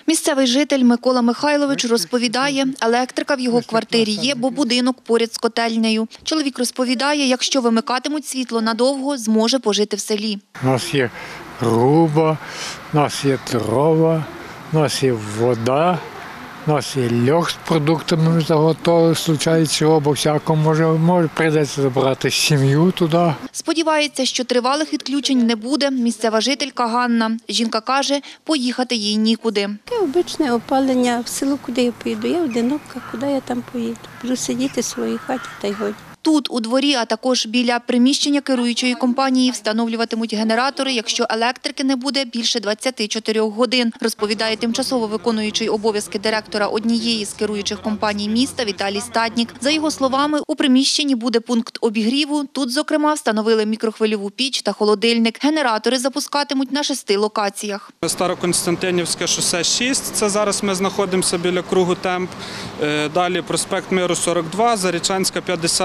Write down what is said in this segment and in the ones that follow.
Місцевий житель Микола Михайлович розповідає, електрика в його квартирі є, бо будинок поряд з котельнею. Чоловік розповідає, якщо вимикатимуть світло надовго, зможе пожити в селі. У нас є груба, у нас є дрова, у нас є вода, у нас є льох з продуктами ми заготовили, случається чого, бо всякому може прийдеться забрати сім'ю туди. Сподівається, що тривалих відключень не буде. Місцева жителька Ганна. Жінка каже, поїхати їй нікуди. Таке обичне опалення в село, куди я поїду. Я одинока, куди я там поїду. Буду сидіти в своїй хаті та й годі. Тут, у дворі, а також біля приміщення керуючої компанії встановлюватимуть генератори, якщо електрики не буде більше 24 годин, розповідає тимчасово виконуючий обов'язки директора однієї з керуючих компаній міста Віталій Стаднік. За його словами, у приміщенні буде пункт обігріву. Тут, зокрема, встановили мікрохвильову піч та холодильник. Генератори запускатимуть на 6 локаціях. Староконстантинівське шосе 6, це зараз ми знаходимося біля кругу ТЕМП. Далі проспект Миру 42, Зарічанська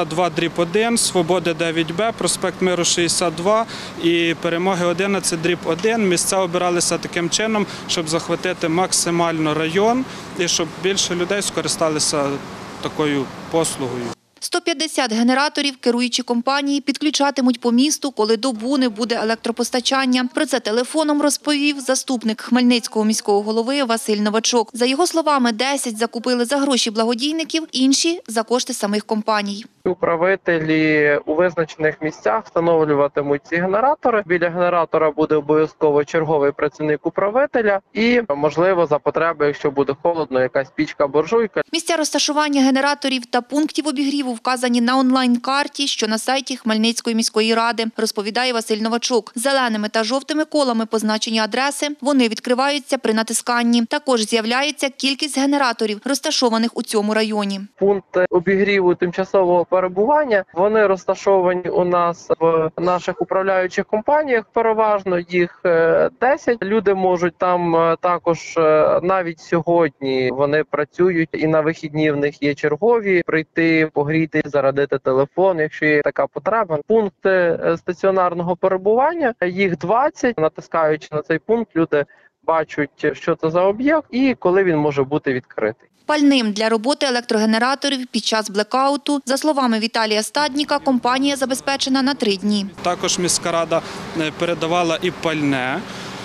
52/1, Свободи 9Б, проспект Миру 62 і Перемоги 11/1. Місця обиралися таким чином, щоб захватити максимально район і щоб більше людей скористалися такою послугою. 150 генераторів керуючі компанії підключатимуть по місту, коли добу не буде електропостачання. Про це телефоном розповів заступник Хмельницького міського голови Василь Новачок. За його словами, 10 закупили за гроші благодійників, інші – за кошти самих компаній. Управителі у визначених місцях встановлюватимуть ці генератори. Біля генератора буде обов'язково черговий працівник управителя і, можливо, за потреби, якщо буде холодно, якась пічка-буржуйка. Місця розташування генераторів та пунктів обігріву вказані на онлайн-карті, що на сайті Хмельницької міської ради, розповідає Василь Новачок. Зеленими та жовтими колами позначені адреси, вони відкриваються при натисканні. Також з'являється кількість генераторів, розташованих у цьому районі. Пункти обігріву тимчасового перебування, вони розташовані у нас в наших управляючих компаніях, переважно їх 10. Люди можуть там також навіть сьогодні, вони працюють і на вихідні в них є чергові, прийти, погріти, зарядити телефон, якщо є така потреба. Пункти стаціонарного перебування, їх 20. Натискаючи на цей пункт, люди бачать, що це за об'єкт і коли він може бути відкритий. Пальним для роботи електрогенераторів під час блекауту, за словами Віталія Стадніка, компанія забезпечена на 3 дні. Також міська рада передавала і пальне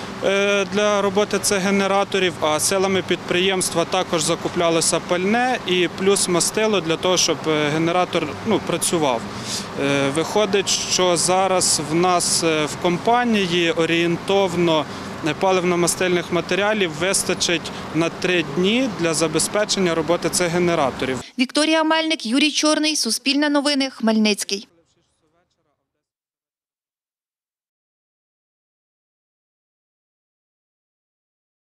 для роботи цих генераторів, а силами підприємства також закуплялося пальне і плюс мастило для того, щоб генератор працював. Виходить, що зараз в нас в компанії орієнтовно паливно-мастильних матеріалів вистачить на 3 дні для забезпечення роботи цих генераторів. Вікторія Мельник, Юрій Чорний, Суспільне новини, Хмельницький.